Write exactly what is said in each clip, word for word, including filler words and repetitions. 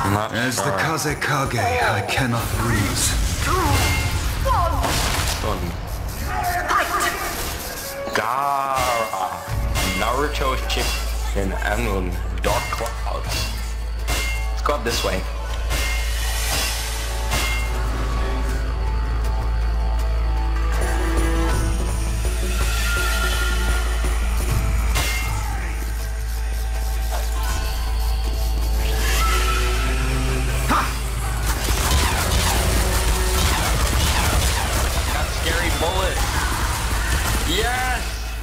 Not As sure. the Kazekage, I cannot lose. One. Gaara. Naruto's chick in Anun. Dark Clouds. Let's go up this way. Yes!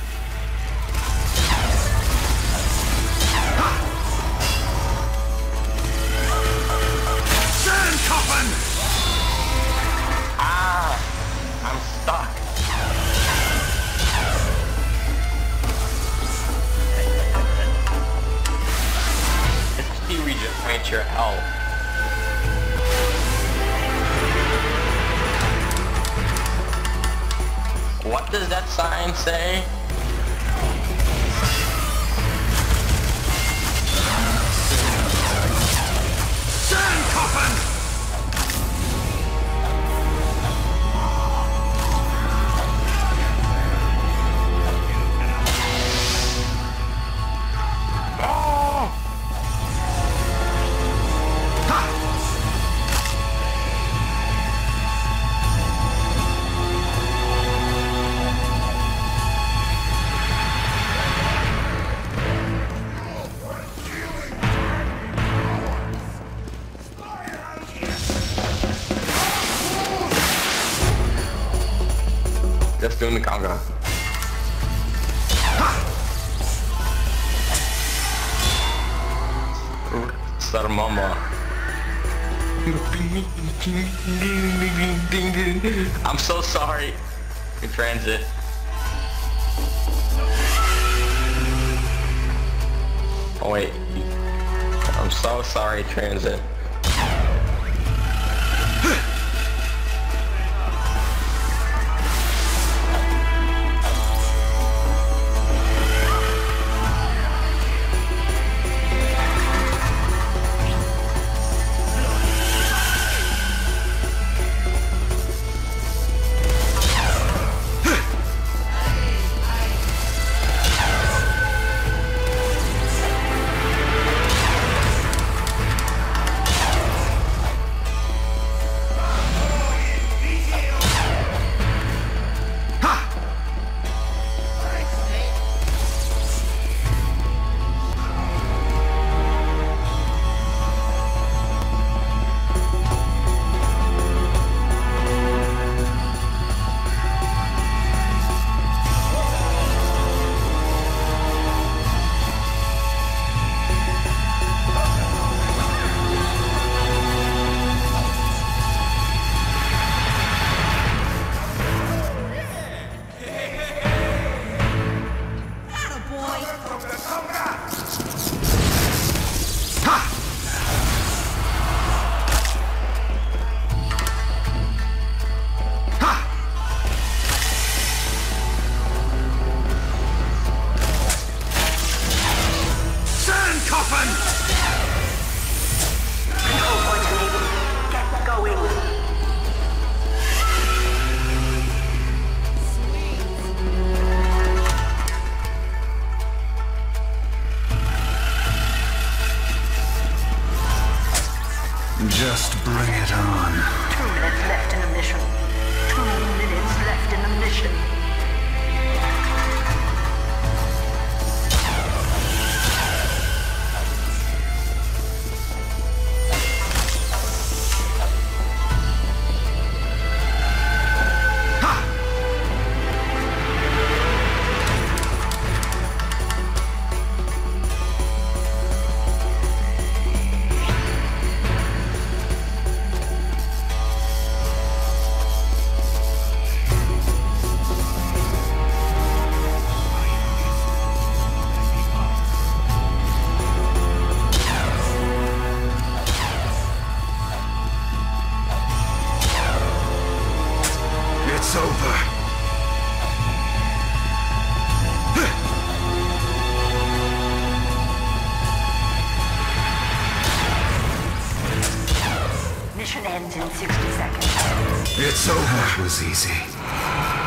Sand coffin! Ah! I'm stuck. This is the regenerate your health. What does that sign say? Sand coffin! Oh! Just doing the conga. Sarmama. I'm so sorry. In transit. Oh wait. I'm so sorry, transit. Just bring it on. Two minutes left in the mission. Two minutes left in the mission. ends in sixty seconds. It's over. That was easy.